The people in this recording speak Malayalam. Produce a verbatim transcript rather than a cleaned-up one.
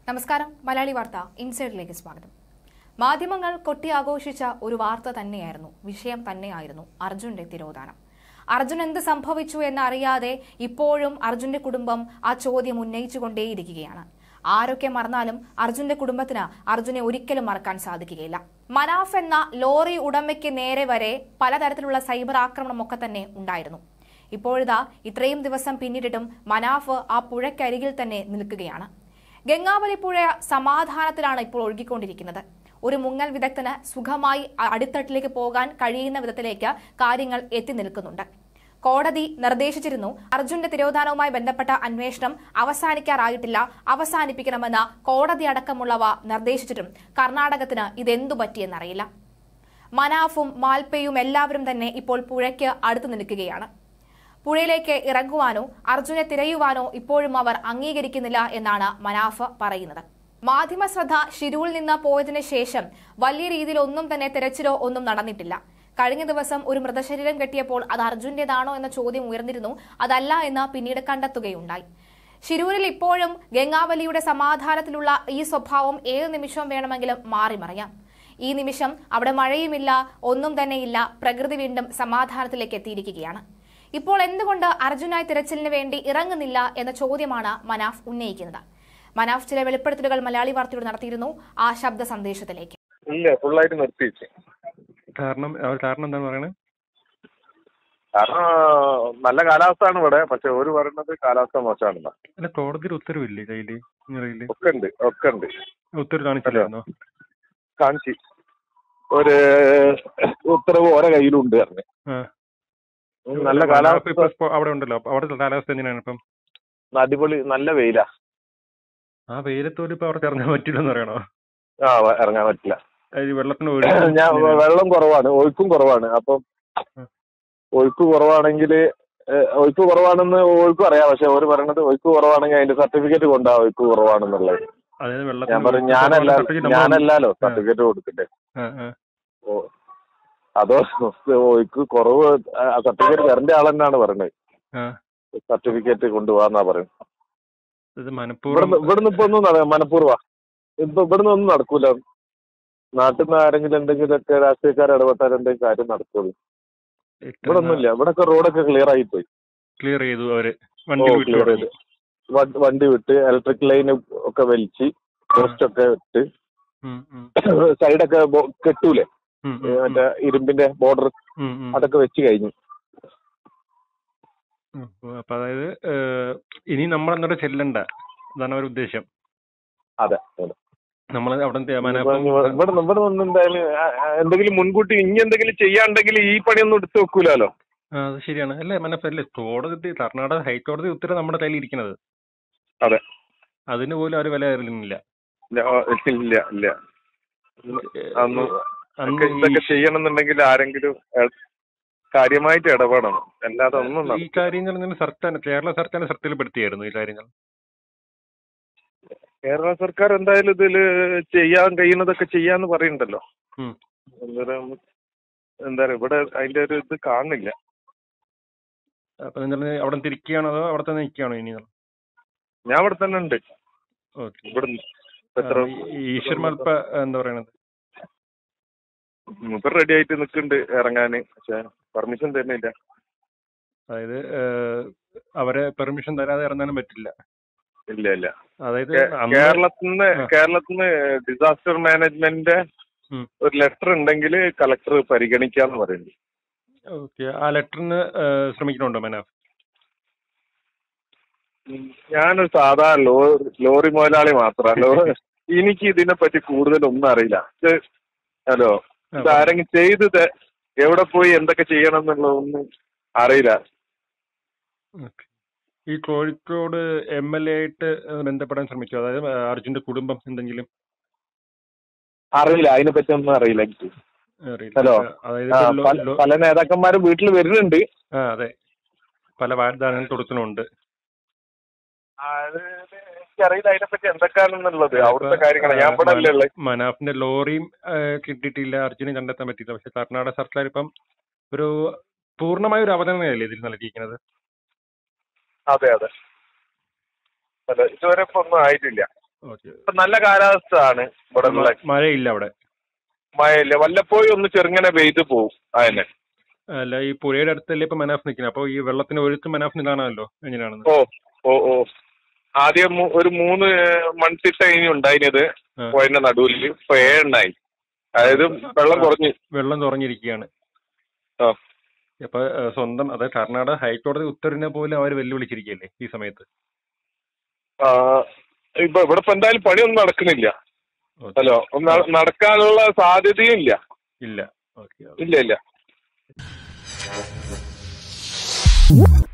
നമസ്കാരം. മലയാളി വാർത്ത ഇൻസൈഡിലേക്ക് സ്വാഗതം. മാധ്യമങ്ങൾ കൊട്ടിയാഘോഷിച്ച ഒരു വാർത്ത തന്നെയായിരുന്നു, വിഷയം തന്നെയായിരുന്നു അർജുന്റെ തിരോധാനം. അർജുൻ എന്ത് സംഭവിച്ചു എന്നറിയാതെ ഇപ്പോഴും അർജുന്റെ കുടുംബം ആ ചോദ്യം ഉന്നയിച്ചുകൊണ്ടേയിരിക്കുകയാണ്. ആരൊക്കെ മറന്നാലും അർജുന്റെ കുടുംബത്തിന് അർജുനെ ഒരിക്കലും മറക്കാൻ സാധിക്കുകയില്ല. മനാഫ് എന്ന ലോറി ഉടമയ്ക്ക് നേരെ വരെ പലതരത്തിലുള്ള സൈബർ ആക്രമണമൊക്കെ തന്നെ ഉണ്ടായിരുന്നു. ഇപ്പോഴിതാ ഇത്രയും ദിവസം പിന്നിട്ടിട്ടും മനാഫ് ആ പുഴയ്ക്കരികിൽ തന്നെ നിൽക്കുകയാണ്. ഗംഗാവലി പുഴ സമാധാനത്തിലാണ് ഇപ്പോൾ ഒഴുകിക്കൊണ്ടിരിക്കുന്നത്. ഒരു മുങ്ങൽ വിദഗ്ധന് സുഖമായി അടിത്തട്ടിലേക്ക് പോകാൻ കഴിയുന്ന വിധത്തിലേക്ക് കാര്യങ്ങൾ എത്തി നിൽക്കുന്നുണ്ട്. കോടതി നിർദ്ദേശിച്ചിരുന്നു, അർജുന്റെ തിരോധാനവുമായി ബന്ധപ്പെട്ട അന്വേഷണം അവസാനിക്കാറായിട്ടില്ല, അവസാനിപ്പിക്കണമെന്ന് കോടതി അടക്കമുള്ളവ നിർദ്ദേശിച്ചിട്ടും കർണാടകത്തിന് ഇതെന്തു പറ്റിയെന്നറിയില്ല. മനാഫും മാൽപ്പയും എല്ലാവരും തന്നെ ഇപ്പോൾ പുഴയ്ക്ക് അടുത്തു നിൽക്കുകയാണ്. പുഴയിലേക്ക് ഇറങ്ങുവാനോ അർജുനെ തിരയുവാനോ ഇപ്പോഴും അവർ അംഗീകരിക്കുന്നില്ല എന്നാണ് മനാഫ് പറയുന്നത്. മാധ്യമ ശ്രദ്ധ ഷിരൂരിൽ നിന്ന് പോയതിനു ശേഷം വലിയ രീതിയിൽ ഒന്നും തന്നെ തിരച്ചിലോ ഒന്നും നടന്നിട്ടില്ല. കഴിഞ്ഞ ദിവസം ഒരു മൃതശരീരം കെട്ടിയപ്പോൾ അത് അർജുന്റേതാണോ എന്ന ചോദ്യം ഉയർന്നിരുന്നു. അതല്ല എന്ന് പിന്നീട് കണ്ടെത്തുകയുണ്ടായി. ഷിരൂരിൽ ഇപ്പോഴും ഗംഗാവലിയുടെ സമാധാനത്തിലുള്ള ഈ സ്വഭാവം ഏത് നിമിഷവും വേണമെങ്കിലും മാറിമറിയാം. ഈ നിമിഷം അവിടെ മഴയുമില്ല, ഒന്നും തന്നെയില്ല. പ്രകൃതി വീണ്ടും സമാധാനത്തിലേക്ക് എത്തിയിരിക്കുകയാണ്. ഇപ്പോൾ എന്തുകൊണ്ട് അർജുനായി തിരച്ചിലിന് വേണ്ടി ഇറങ്ങുന്നില്ല എന്ന ചോദ്യമാണ് മനാഫ് ഉന്നയിക്കുന്നത്. മനാഫ് ചില വെളിപ്പെടുത്തലുകൾ മലയാളി വാർത്തയോട് നടത്തിയിരുന്നു. ആ ശബ്ദ സന്ദേശത്തിലേക്ക്. ഇല്ല, ഫുള്ളായിട്ട് നിർത്തിച്ചു. കാരണം കാരണം എന്താ പറയുന്നത്? കാരണം നല്ല കാലാവസ്ഥയാണ് ഇവിടെ, പക്ഷെ ഒരു പറയുന്നത് കാലാവസ്ഥ മോശമാണെന്നാ. അല്ല, കോടതിയിൽ ഉത്തരവില്ലേ കയ്യില്? ഒക്കെ ഉണ്ട് ഒക്കെ ഉണ്ട് ഉത്തരവ് കാണിച്ചില്ലായിരുന്നോ? കാണിച്ച് ഒരു ഉത്തരവ് ഓരോ കയ്യിലുണ്ട് പറഞ്ഞു. നല്ല കാലാവസ്ഥ അവിടെ ഉണ്ടല്ലോ. അവിടെ കാലാവസ്ഥ എങ്ങനെയാണ് ഇപ്പം? അടിപൊളി, നല്ല വെയിലാ. ആ വെയിലത്തോട് ഇപ്പൊ അവിടെ ഇറങ്ങാൻ പറ്റില്ലെന്ന് പറയണോ? ആ, ഇറങ്ങാൻ പറ്റില്ല. വെള്ളത്തിന് ഞാൻ വെള്ളം കുറവാണ്, ഒഴുക്കും കുറവാണ്. അപ്പം ഒഴുക്ക് കുറവാണെങ്കിൽ ഒഴുക്ക് കുറവാണെന്ന് ഒഴുക്കും അറിയാം, പക്ഷെ അവർ പറയണത് ഒഴുക്ക് കുറവാണെങ്കിൽ അതിന്റെ സർട്ടിഫിക്കറ്റ് കൊണ്ടാ ഒഴുക്ക് കുറവാണെന്നുള്ളത്. ഞാൻ പറയും ഞാനല്ല ഞാനല്ലാലോ സർട്ടിഫിക്കറ്റ് കൊടുക്കട്ടെ. ഓ അതോ ഒഴുക്ക് കുറവ് സർട്ടിഫിക്കറ്റ് തരേണ്ട ആളെന്നാണ് പറയുന്നത്. സർട്ടിഫിക്കറ്റ് കൊണ്ടുപോകാന്നാ പറയുന്നത്. ഇവിടുന്ന് ഇപ്പൊ ഒന്നും മനഃപൂർവ്വ ഇപ്പൊ ഇവിടുന്ന് ഒന്നും നടക്കൂല. നാട്ടിൽ നിന്ന് ആരെങ്കിലും എന്തെങ്കിലുമൊക്കെ രാഷ്ട്രീയക്കാർ ഇടപെട്ടാൽ എന്തെങ്കിലും കാര്യം നടക്കുള്ളൂ. ഇവിടെ ഒന്നുമില്ല. ഇവിടൊക്കെ റോഡൊക്കെ ക്ലിയർ ആയി പോയി. ക്ലിയർ ചെയ്തു അവര്. ക്ലിയർ ചെയ്ത് വണ്ടി വിട്ട് ഇലക്ട്രിക് ലൈൻ ഒക്കെ വലിച്ച് പോസ്റ്റ് ഒക്കെ ഇട്ട് സൈഡൊക്കെ കെട്ടൂലേ, മറ്റേ ഇരുമ്പിന്റെ ബോർഡർ, അതൊക്കെ വെച്ച് കഴിഞ്ഞു. അപ്പൊ അതായത് ഇനി നമ്മൾ അങ്ങോട്ട് ചെല്ലണ്ട, അതാണ് ഒരു ഉദ്ദേശം. അതെ അതെ. നമ്മൾ അവിടെ ഇവിടെ ഇവിടെ ഒന്നും എന്തായാലും എന്തെങ്കിലും മുൻകൂട്ടി ഇനി എന്തെങ്കിലും ചെയ്യാണ്ടെങ്കിൽ ഈ പണിയൊന്നും എടുത്തു വെക്കൂലോ. അത് ശരിയാണ്. അല്ലേ മനപ്പല്ലേ, കോടതി കർണാടക ഹൈക്കോടതി ഉത്തരവ് നമ്മുടെ കയ്യിൽ ഇരിക്കുന്നത്. അതെ. അതിന് പോലും അവർ വില അറിയുന്നില്ല. ഇല്ല ഇല്ല. ഇതൊക്കെ ചെയ്യണമെന്നുണ്ടെങ്കിൽ ആരെങ്കിലും കാര്യമായിട്ട് ഇടപെടണം, അല്ലാതെ ഒന്നും. ഈ കാര്യങ്ങൾ സർക്കാർ കേരള സർക്കാർ ശ്രദ്ധയിൽപ്പെടുത്തിയായിരുന്നു ഈ കാര്യങ്ങൾ. കേരള സർക്കാർ എന്തായാലും ഇതില് ചെയ്യാൻ കഴിയുന്നതൊക്കെ ചെയ്യാന്ന് പറയുന്നുണ്ടല്ലോ. എന്താ ഇവിടെ അതിന്റെ ഒരു ഇത് കാണുന്നില്ല. അപ്പൊ നിങ്ങൾ അവിടെ തിരിക്കുകയാണോ അതോ അവിടെ തന്നെ നിൽക്കുകയാണോ ഇനി? ഞാൻ ഇവിടെ തന്നെ ഉണ്ട്. ഇവിടുന്ന് ഈശ്വർ മൽപ്പ എന്താ പറയണത്? മൂപ്പർ റെഡി ആയിട്ട് നിൽക്കുന്നുണ്ട് ഇറങ്ങാന്, പക്ഷെ പെർമിഷൻ തരുന്നില്ല. അതായത് അവരെ പെർമിഷൻ തരാതെ ഇറങ്ങാനും പറ്റില്ല. ഇല്ല ഇല്ല. അതായത് കേരളത്തിന്ന് കേരളത്തിന്ന് ഡിസാസ്റ്റർ മാനേജ്മെന്റിന്റെ ഒരു ലെറ്റർ ഉണ്ടെങ്കിൽ കളക്ടർ പരിഗണിക്കാന്ന് പറയുന്നു. ഓക്കെ. ആ ലെറ്ററിന് ശ്രമിക്കണുണ്ടോ മനാഫ്? ഞാനൊരു സാധാരണ ലോറി ലോറി മുതലാളി മാത്രമല്ലോ, എനിക്ക് ഇതിനെ പറ്റി കൂടുതലൊന്നും അറിയില്ല. ഹലോ, ഇതാരെങ്കിലും ചെയ്തത് എവിടെ പോയി എന്തൊക്കെ ചെയ്യണം എന്നുള്ളതൊന്നും അറിയില്ല. ഈ കോഴിക്കോട് എം എൽ എ ആയിട്ട് ബന്ധപ്പെടാൻ ശ്രമിച്ചു, അതായത് അർജുന്റെ കുടുംബം എന്തെങ്കിലും? അറിയില്ല, അതിനെ പറ്റി ഒന്നും അറിയില്ല എനിക്ക്. ഹലോ, പല നേതാക്കന്മാരും വീട്ടിൽ വരുന്നുണ്ട്. ആ അതെ, പല വാഗ്ദാനങ്ങൾ കൊടുക്കുന്നുണ്ട്. എനിക്കറിയില്ല അതിനെപ്പറ്റി എന്തൊക്കെയാണെന്നുള്ളത്, അവിടുത്തെ കാര്യങ്ങളാണ്. ഞാൻ ഇവിടെ അല്ലേ ഉള്ളത്. മനാഫിന്റെ ലോറിയും കിട്ടിയിട്ടില്ല, അർജുനെ കണ്ടെത്താൻ പറ്റിയില്ല. പക്ഷെ കർണാടക സർക്കാർ ഇപ്പം ഒരു പൂർണ്ണമായ ഒരു അവതരണമല്ലേ ഇതിൽ നൽകിയിരിക്കുന്നത്? അതെ അതെ. അല്ല, ഇതുവരെ ഇപ്പൊ ഒന്നും ആയിട്ടില്ല. ഓക്കെ. നല്ല കാലാവസ്ഥ ആണ് ഇവിടെ ഉള്ള. മഴയില്ല അവിടെ? മഴയില്ല, വല്ലപ്പോഴും ഒന്ന് ചെറുങ്ങനെ പെയ്ത് പോവും. അതന്നെ. അല്ല, ഈ പുഴയുടെ അടുത്തല്ലേ ഇപ്പൊ മനാഫ് നിൽക്കുന്നത്, അപ്പൊ ഈ വെള്ളത്തിന് ഒഴുക്ക് മനാഫിന് ഇതാണല്ലോ, എങ്ങനെയാണെന്ന്? ഓ ഓ ഓ ആദ്യം ഒരു മൂന്ന് മൺതിട്ട ഇനി ഉണ്ടായിരുന്നത് പുഴയുടെ നടുവിൽ, ഇപ്പൊ ഏഴുണ്ടായി. അതായത് വെള്ളം കുറഞ്ഞ് വെള്ളം കുറഞ്ഞിരിക്കുകയാണ്. ആ അപ്പൊ സ്വന്തം അതായത് കർണാടക ഹൈക്കോടതി ഉത്തരവിനെ പോലും അവർ വെല്ലുവിളിച്ചിരിക്കുകയല്ലേ ഈ സമയത്ത്? ആ ഇപ്പൊ ഇവിടെ ഇപ്പൊ എന്തായാലും പണിയൊന്നും നടക്കുന്നില്ല. ഹലോ, നടക്കാനുള്ള സാധ്യതയും ഇല്ല. ഇല്ല. ഇല്ല ഇല്ല.